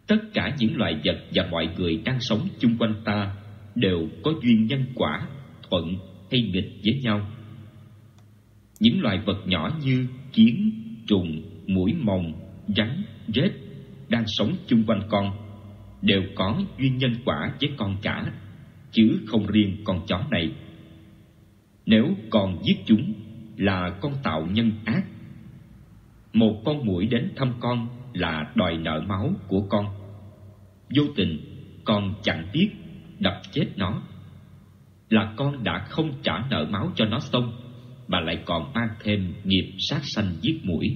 Tất cả những loài vật và mọi người đang sống chung quanh ta đều có duyên nhân quả, thuận hay nghịch với nhau. Những loài vật nhỏ như kiến, trùng, muỗi mồng, rắn, rết đang sống chung quanh con đều có duyên nhân quả với con cả, chứ không riêng con chó này. Nếu con giết chúng là con tạo nhân ác. Một con muỗi đến thăm con là đòi nợ máu của con. Vô tình con chẳng biết đập chết nó, là con đã không trả nợ máu cho nó xong, mà lại còn mang thêm nghiệp sát sanh giết muỗi.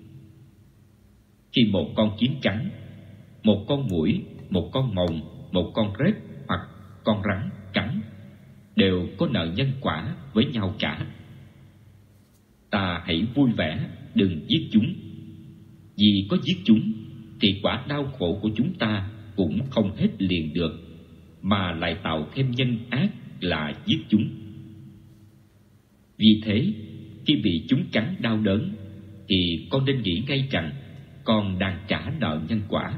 Khi một con kiến cắn, một con muỗi, một con mồng, một con rết hoặc con rắn cắn, đều có nợ nhân quả với nhau cả. Ta hãy vui vẻ, đừng giết chúng. Vì có giết chúng thì quả đau khổ của chúng ta cũng không hết liền được, mà lại tạo thêm nhân ác là giết chúng. Vì thế, khi bị chúng cắn đau đớn thì con nên nghĩ ngay rằng con đang trả nợ nhân quả.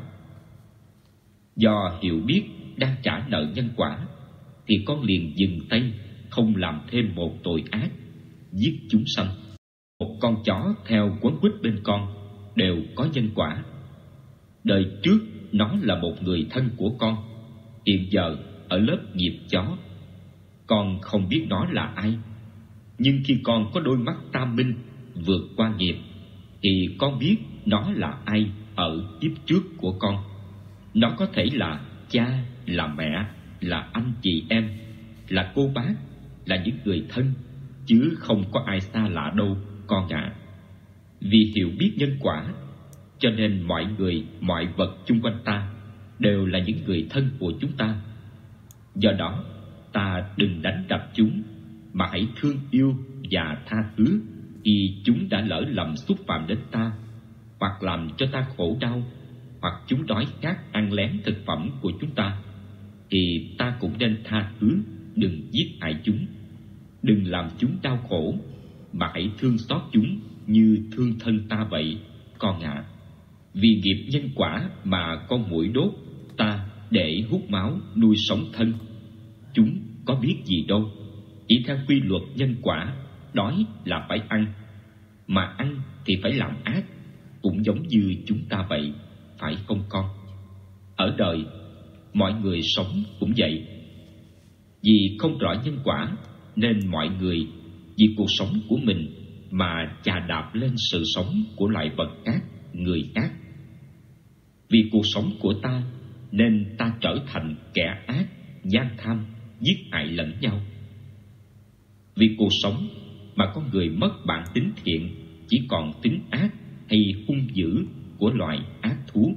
Do hiểu biết đang trả nợ nhân quả thì con liền dừng tay, không làm thêm một tội ác giết chúng sanh. Một con chó theo quấn quýt bên con đều có nhân quả. Đời trước nó là một người thân của con, hiện giờ ở lớp nghiệp chó. Con không biết nó là ai, nhưng khi con có đôi mắt tam minh vượt qua nghiệp thì con biết nó là ai ở kiếp trước của con. Nó có thể là cha, là mẹ, là anh chị em, là cô bác, là những người thân, chứ không có ai xa lạ đâu con ạ. Vì hiểu biết nhân quả, cho nên mọi người, mọi vật chung quanh ta đều là những người thân của chúng ta. Do đó, ta đừng đánh đập chúng, mà hãy thương yêu và tha thứ khi chúng đã lỡ lầm xúc phạm đến ta, hoặc làm cho ta khổ đau, hoặc chúng đói khát ăn lén thực phẩm của chúng ta, thì ta cũng nên tha thứ, đừng giết hại chúng. Đừng làm chúng đau khổ, mà hãy thương xót chúng như thương thân ta vậy, con ạ. Vì nghiệp nhân quả mà con muỗi đốt ta để hút máu nuôi sống thân. Chúng có biết gì đâu, chỉ theo quy luật nhân quả, đói là phải ăn, mà ăn thì phải làm ác, cũng giống như chúng ta vậy, phải không con? Ở đời, mọi người sống cũng vậy. Vì không rõ nhân quả nên mọi người vì cuộc sống của mình mà chà đạp lên sự sống của loài vật khác, người khác. Vì cuộc sống của ta nên ta trở thành kẻ ác, gian tham, giết hại lẫn nhau. Vì cuộc sống mà con người mất bản tính thiện, chỉ còn tính ác hay hung dữ của loài ác thú.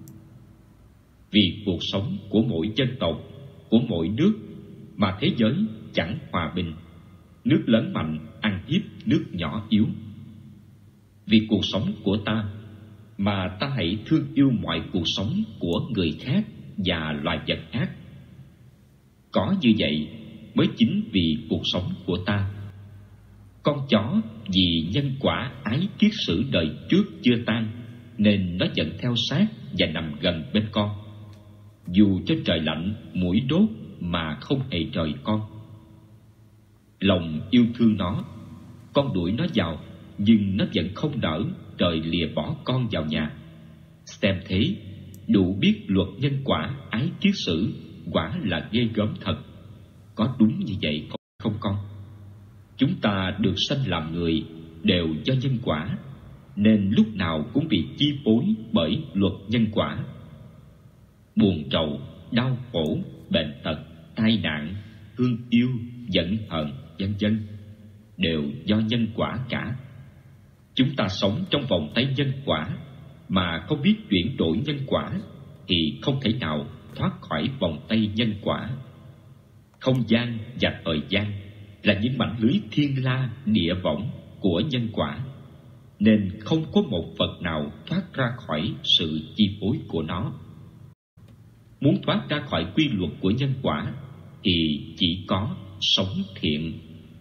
Vì cuộc sống của mỗi dân tộc, của mỗi nước mà thế giới chẳng hòa bình, nước lớn mạnh ăn hiếp nước nhỏ yếu. Vì cuộc sống của ta mà ta hãy thương yêu mọi cuộc sống của người khác và loài vật khác. Có như vậy mới chính vì cuộc sống của ta. Con chó vì nhân quả ái kiết sử đời trước chưa tan nên nó vẫn theo sát và nằm gần bên con. Dù cho trời lạnh, muỗi đốt mà không hề rời con. Lòng yêu thương nó, con đuổi nó vào, nhưng nó vẫn không nỡ trời lìa bỏ con vào nhà. Xem thế, đủ biết luật nhân quả ái kiết sử quả là ghê gớm thật. Có đúng như vậy không con? Chúng ta được sanh làm người đều do nhân quả, nên lúc nào cũng bị chi phối bởi luật nhân quả. Buồn rầu, đau khổ, bệnh tật, tai nạn, thương yêu, giận hờn, vân vân đều do nhân quả cả. Chúng ta sống trong vòng tay nhân quả mà không biết chuyển đổi nhân quả thì không thể nào thoát khỏi vòng tay nhân quả. Không gian và thời gian là những mảnh lưới thiên la địa võng của nhân quả, nên không có một vật nào thoát ra khỏi sự chi phối của nó. Muốn thoát ra khỏi quy luật của nhân quả thì chỉ có sống thiện.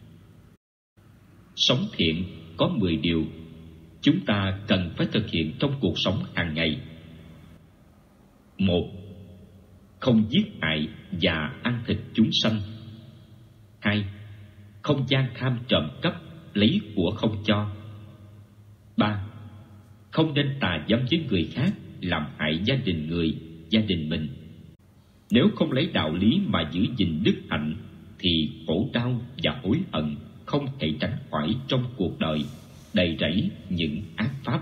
Sống thiện có 10 điều chúng ta cần phải thực hiện trong cuộc sống hàng ngày. 1. Không giết hại và ăn thịt chúng sanh. 2. Không gian tham trộm cắp, lấy của không cho. 3. Không nên tà dâm với người khác, làm hại gia đình người, gia đình mình. Nếu không lấy đạo lý mà giữ gìn đức hạnh thì khổ đau và hối hận không thể tránh khỏi trong cuộc đời đầy rẫy những ác pháp.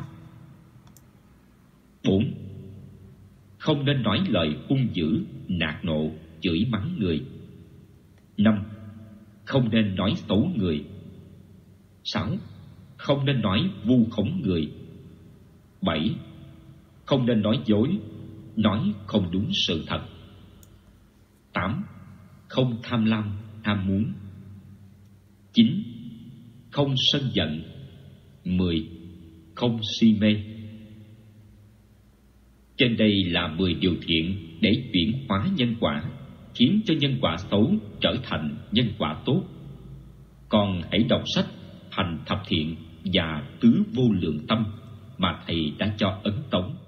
4. Không nên nói lời hung dữ, nạt nộ, chửi mắng người. 5. Không nên nói xấu người. 6. Không nên nói vu khống người. 7. Không nên nói dối, nói không đúng sự thật. 8. Không tham lam, ham muốn. 9. Không sân giận. 10. Không si mê. Trên đây là 10 điều thiện để chuyển hóa nhân quả, khiến cho nhân quả xấu trở thành nhân quả tốt. Con hãy đọc sách Hành Thập Thiện và Tứ Vô Lượng Tâm mà thầy đã cho ấn tống.